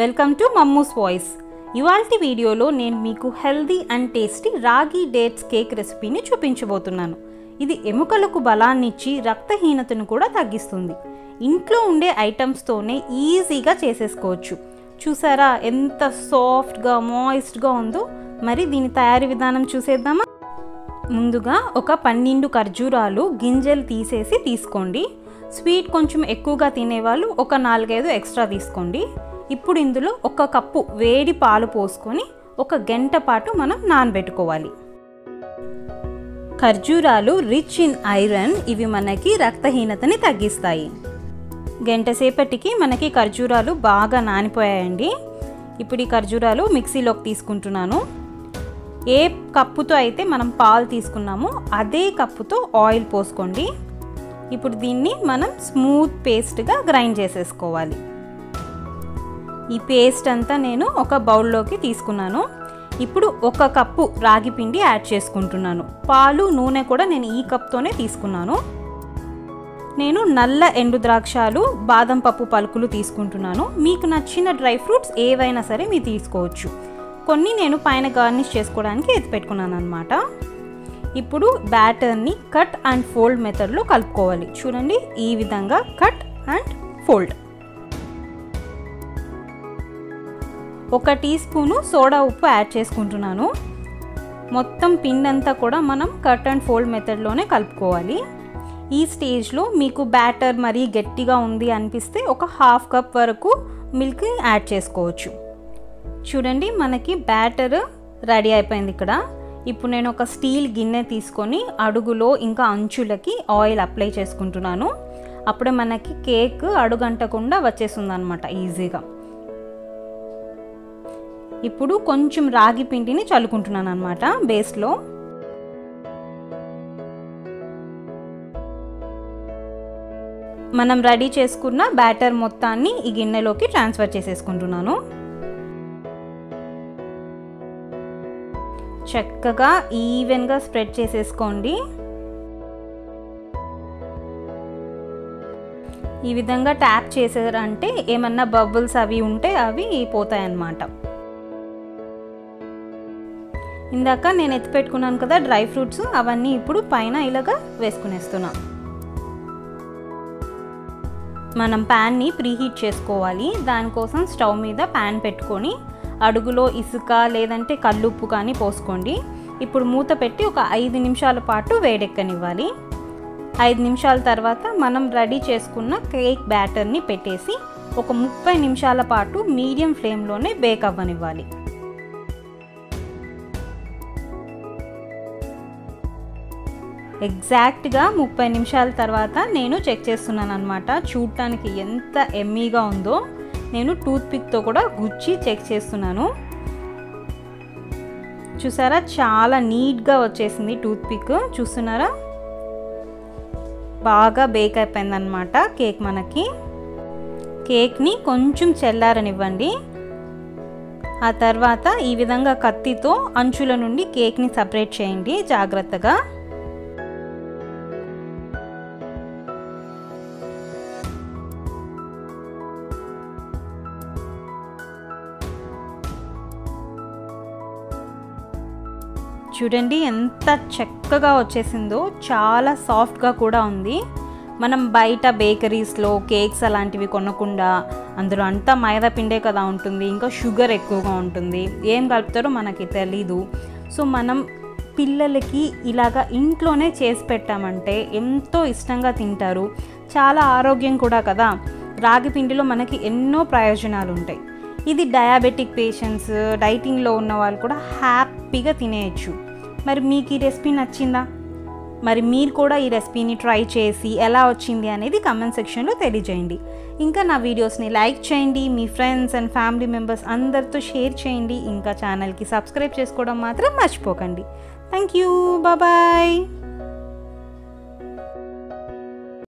Welcome to మమ్మూస్ voice. ఇవాల్టి వీడియోలో నేను మీకు healthy and tasty ragi dates cake రెసిపీని చూపించబోతున్నాను. ఇది ఎముకలకు బలాన్ని ఇచ్చి రక్తహీనతను కూడా తగ్గిస్తుంది. ఇంట్లో ఉండే ఐటమ్స్తోనే ఈజీగా చేసేసుకోవచ్చు. చూసారా ఎంత సాఫ్ట్గా మాయిస్ట్గా ఉందో. మరి దీని తయారీ విధానం చూసేద్దామా? ముందుగా ఒక 12 ఖర్జూరాలు గింజలు తీసేసి తీసుకోండి. స్వీట్ కొంచెం ఎక్కువగా తినేవాళ్ళు ఒక 4-5 ఎక్స్ట్రా తీసుకోండి. ఇప్పుడు ఇందులో 1 కప్పు వేడి పాలు పోసుకొని 1 గంట పాటు మనం నానబెట్టుకోవాలి. ఖర్జూరాలు రిచ్ ఇన్ ఐరన్, ఇవి మనకి రక్తహీనతని తగ్గిస్తాయి. గంట సేపటికి మనకి ఖర్జూరాలు బాగా నానిపోయాయండి. ఇప్పుడు ఈ ఖర్జూరాలు మిక్సీలోకి తీసుకుంటున్నాను. ఏ కప్పుతో అయితే మనం పాలు తీసుకున్నామో అదే కప్పుతో ఆయిల్ పోసుకోండి. ఇప్పుడు దీన్ని మనం స్మూత్ పేస్ట్గా గ్రైండ్ చేసేసుకోవాలి. ఈ పేస్ట్ అంతా నేను ఒక బౌల్లోకి తీసుకున్నాను. ఇప్పుడు 1 కప్పు రాగి పిండి యాడ్ చేసుకుంటున్నాను. పాలు నూనె కూడా నేను ఈ కప్తోనే తీసుకున్నాను. నేను నల్ల ఎండు ద్రాక్షాలు బాదం పప్పు పలుకులు తీసుకుంటున్నాను. మీకు నచ్చిన డ్రై ఫ్రూట్స్ ఏవైనా సరే మీరు తీసుకోవచ్చు. కొన్ని నేను పైన గార్నిష్ చేసుకోవడానికి ఎత్తి పెట్టుకున్నాను అనమాట. ఇప్పుడు బ్యాటర్ని కట్ అండ్ ఫోల్డ్ మెథడ్లో కలుపుకోవాలి. చూడండి, ఈ విధంగా cut and fold. 1 teaspoon soda ఉప్పు యాడ్ చేసుకుంటున్నాను. మొత్తం పిండి అంతా కూడా మనం కట్ అండ్ ఫోల్డ్ మెథడ్లోనే కలుపుకోవాలి. ఈ స్టేజ్లో మీకు బ్యాటర్ మరీ గట్టిగా ఉంది అనిపిస్తే ఒక 1/2 కప్ వరకు మిల్క్ యాడ్ చేసుకోవచ్చు. చూడండి, మనకి బ్యాటర్ రెడీ అయిపోయింది. ఇక్కడ ఇప్పుడు నేను ఒక స్టీల్ గిన్నె తీసుకొని అడుగులో ఇంకా అంచులకి ఆయిల్ అప్లై చేసుకుంటున్నాను. అప్పుడే మనకి కేక్ అడుగంటకుండా వచ్చేస్తుంది అనమాట ఈజీగా. ఇప్పుడు కొంచెం రాగి పిండిని చల్లుకుంటున్నాను అనమాట బేస్లో. మనం రెడీ చేసుకున్న బ్యాటర్ మొత్తాన్ని ఈ గిన్నెలోకి ట్రాన్స్ఫర్ చేసేసుకుంటున్నాను. చక్కగా ఈవెన్గా స్ప్రెడ్ చేసేసుకోండి. ఈ విధంగా ట్యాప్ చేసారంటే ఏమన్నా బబుల్స్ అవి ఉంటే అవి పోతాయన్నమాట. ఇందాక నేను ఎత్తి పెట్టుకున్నాను కదా డ్రై ఫ్రూట్స్, అవన్నీ ఇప్పుడు పైన ఇలాగా వేసుకునేస్తున్నాం. మనం ప్యాన్ని ప్రీహీట్ చేసుకోవాలి. దానికోసం స్టవ్ మీద ప్యాన్ పెట్టుకొని అడుగులో ఇసుక లేదంటే కల్లుప్పు కానీ పోసుకోండి. ఇప్పుడు మూత పెట్టి ఒక 5 నిమిషాల పాటు వేడెక్కనివ్వాలి. 5 నిమిషాల తర్వాత మనం రెడీ చేసుకున్న కేక్ బ్యాటర్ని పెట్టేసి ఒక 30 నిమిషాల పాటు మీడియం ఫ్లేమ్లోనే బేక్ అవ్వనివ్వాలి. ఎగ్జాక్ట్గా 30 నిమిషాల తర్వాత నేను చెక్ చేస్తున్నాను అనమాట. చూడటానికి ఎంత ఎమ్మీగా ఉందో. నేను టూత్ పిక్తో కూడా గుచ్చి చెక్ చేస్తున్నాను. చూసారా, చాలా నీట్గా వచ్చేసింది టూత్ పిక్. చూస్తున్నారా, బాగా బేక్ అయిపోయింది అనమాట కేక్. మనకి కేక్ని కొంచెం చల్లారనివ్వండి. ఆ తర్వాత ఈ విధంగా కత్తితో అంచుల నుండి కేక్ని సపరేట్ చేయండి జాగ్రత్తగా. చూడండి ఎంత చక్కగా వచ్చేసిందో. చాలా సాఫ్ట్గా కూడా ఉంది. మనం బయట బేకరీస్లో కేక్స్ అలాంటివి కొనకుండా, అందులో అంతా మైదా పిండే కదా ఉంటుంది, ఇంకా షుగర్ ఎక్కువగా ఉంటుంది, ఏం కలుపుతారో మనకి తెలీదు. సో మనం పిల్లలకి ఇలాగా ఇంట్లోనే చేసి పెట్టామంటే ఎంతో ఇష్టంగా తింటారు. చాలా ఆరోగ్యం కూడా కదా. రాగి పిండిలో మనకి ఎన్నో ప్రయోజనాలు ఉంటాయి. ఇది డయాబెటిక్ పేషెంట్స్, డైటింగ్లో ఉన్న వాళ్ళు కూడా హ్యాపీగా తినేయచ్చు. మరి మీకు ఈ రెసిపీ నచ్చిందా? మరి మీరు కూడా ఈ రెసిపీని ట్రై చేసి ఎలా వచ్చింది అనేది కామెంట్ సెక్షన్లో తెలియజేయండి. ఇంకా నా వీడియోస్ని లైక్ చేయండి, మీ ఫ్రెండ్స్ అండ్ ఫ్యామిలీ మెంబర్స్ అందరితో షేర్ చేయండి. ఇంకా ఛానల్కి సబ్స్క్రైబ్ చేసుకోవడం మాత్రం మర్చిపోకండి. Thank you, bye.